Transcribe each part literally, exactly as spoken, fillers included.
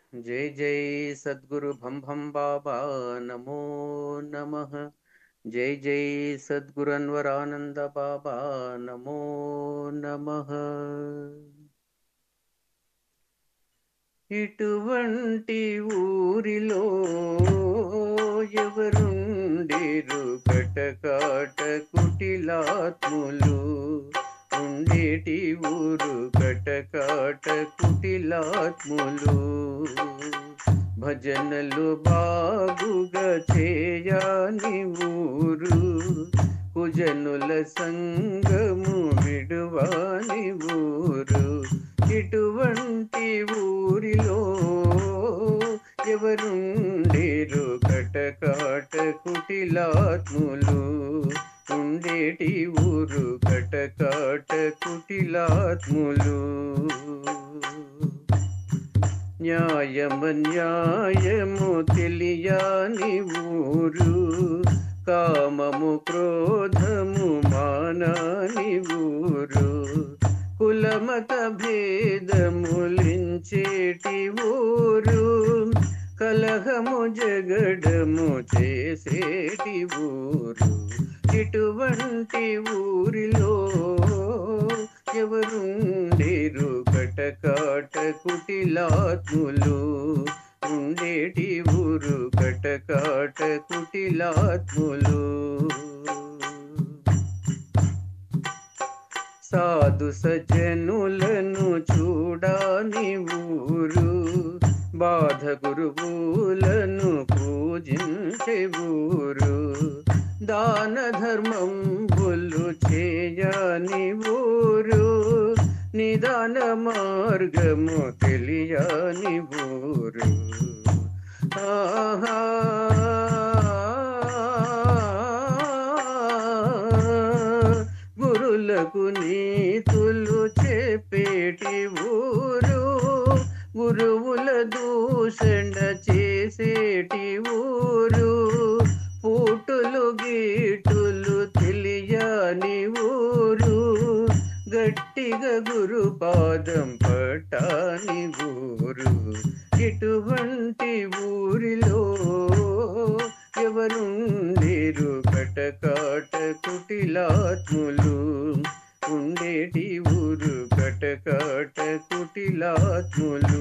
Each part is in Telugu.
जय जय सद्गुरु भम भम बाबा नमो नमः। जय जय सद्गुरु अनवरानंद बाबा नमो नमः। ఇటువంటి ఊరిలో ఎవరుండేరు కటకాట కుటిలాత్ములు ఉండేటి ఊరు కటకాట కుటిలాత్ములు భజనలు బాగుగా చేయని ఊరు కుజనుల సంగము విడువాని ఊరు ఇటువంటి ఊరిలో ఎవరుండేరు కటకాట కుటిలాత్ములు ఉండేటి ఊరు కటకాట కుటిలాత్ములు న్యాయమన్యాయము తెలియని ఊరు కామము క్రోధము మానాని ఊరు కులమత భేదములించేటి ఊరు కలహము జగడము చేసేటి ఊరు ఇటువంటి ఊరిలో ఎవరుండేరు కటకాట కుటిలాత్ములు ఉండేటి ఊరు కటకాట కుటిలాత్ములు సాధు సజ్జనులను చూడాని ఊరు బాధ గురువులను పూజించే ఊరు దాన ధర్మం బుల్లు చేయని ఊరు నిదాన మార్గము తెలియని ఊరు ఆహా గురులకు నీతులు చెప్పేటి ఊరు గురువుల దూషణ చేసేటి ఊరు పూటులు గీటులు తెలియని ఊరు గట్టిగా గురు పాదం పట్టాని ఊరు ఇటువంటి ఊరిలో ఎవరుండేరు కటకాట కుటిలాత్ములు ఉండేటి ఊరు కటకాట కుటిలాత్ములు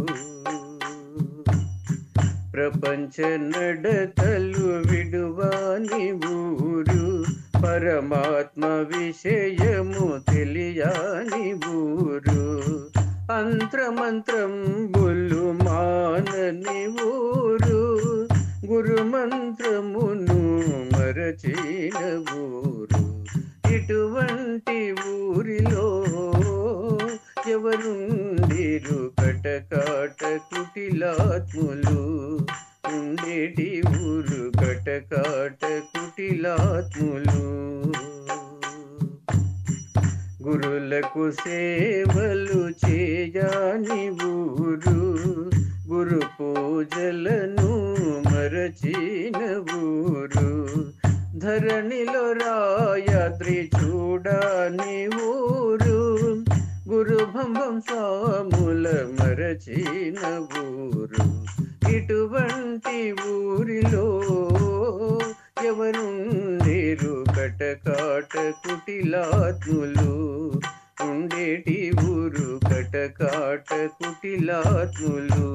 ప్రపంచ నడతలు విడువాని ఊరు పరమాత్మ విషయము తెలియని ఊరు అంత్రమంత్రం బుల్లు మానని ఊరు గురు మంత్రమును మరచిన ఊరు ఇటువంటి ఊరిలో ఎవరుండేరు కటకాట కుటిలాత్ములు ఉండేటి ఊరు కటకాట కుటిలాత్ములు గురులకు సేవలు చేయని ఊరు గురు పూజలను మరచిన ఊరు ధరణిలో రాయాద్రి చూడని ఊరు గురు భంభం స్వాముల మరచిన ఊరు ఇటువంటి ఊరిలో ఎవరుండేరు కటకాట కుటిలాత్ములు ఉండేటి ఊరు కటకాట కుటిలాత్ములు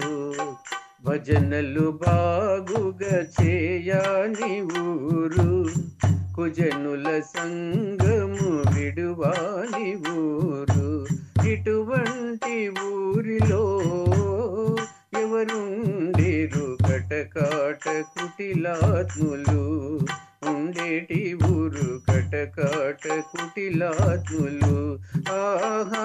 భజనలు బాగుగా చేయని ఊరు కుజనుల సంగము విడువాని ఊరు ఇటువంటి ఊరిలో ఎవరుండేరు కటకాట కుటిలాత్ములు ఉండేటి ఊరు కటకాట కుటిలాత్ములు ఆహా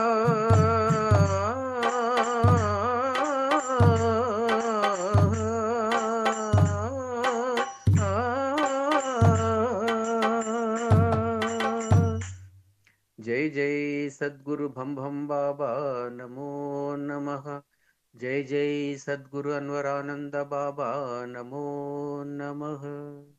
जय जय सद्गुरु भम भम बाबा नमो नमः। जय जय सद्गुरु अनवरानंद बाबा नमो नमः।